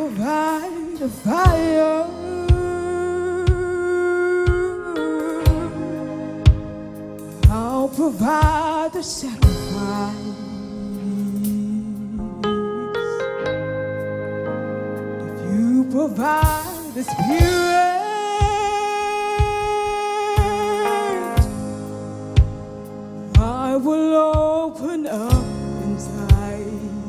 provide the fire. I'll provide the sacrifice. If you provide the spirit, I will open up inside.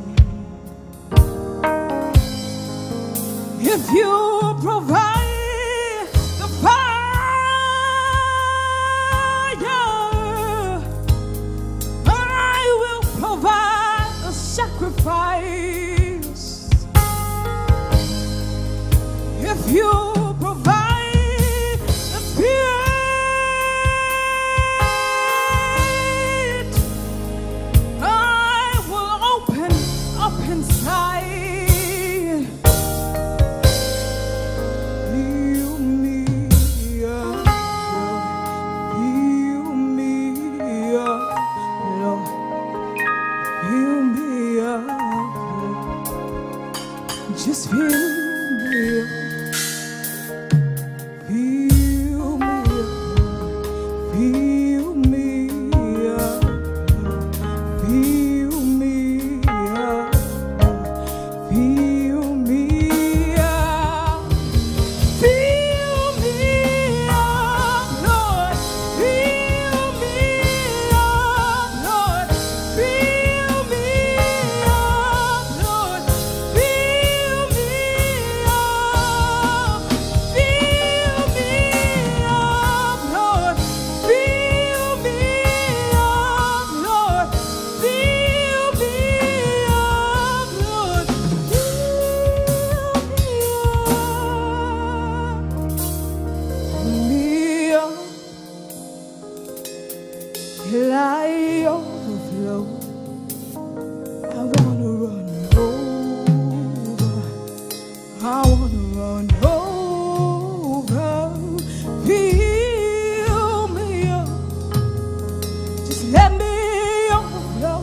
If you provide the fire, I will provide the sacrifice. If you provide the spirit, I will open up inside. Just feel me up, feel me up, feel me up, feel me up, feel me up, feel me up, Lord, feel me up, Lord, feel me up, Lord. Till I overflow, I wanna run over, I wanna run over. Fill me up, just let me overflow.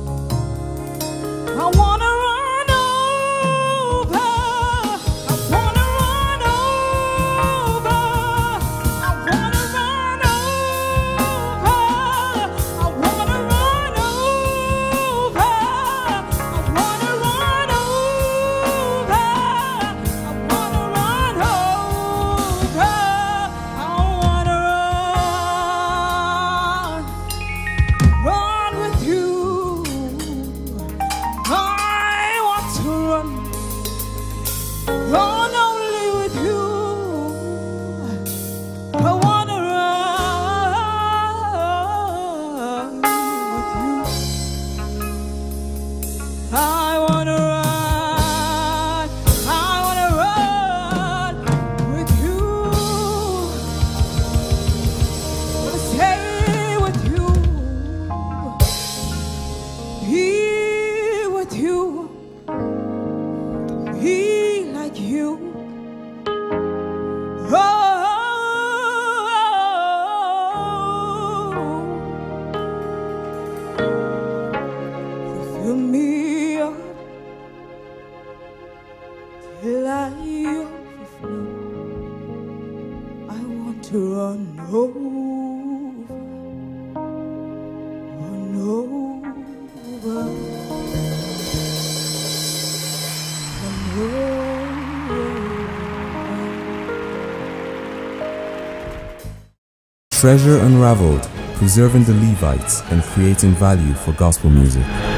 I wanna run over, I wanna run over, I wanna run over. I wanna run over, I wanna run over, I wanna run over, I wanna run with you. I want to run only with you. I wanna run with you. I wanna run with you. I wanna stay with you, be with you, be like you. Oh, fill me up till I overflow. I want to run over, run over, run over. Treasure Unravelled, preserving the Levites and creating value for gospel music.